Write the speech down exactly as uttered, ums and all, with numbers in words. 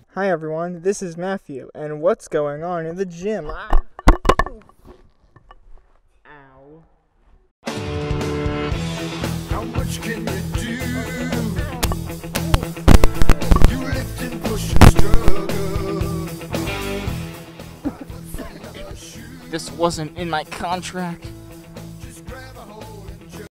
Hi everyone, this is Matthew, and what's going on in the gym? Ah. Ow. How much can you do? You lift and push and struggle. This wasn't in my contract.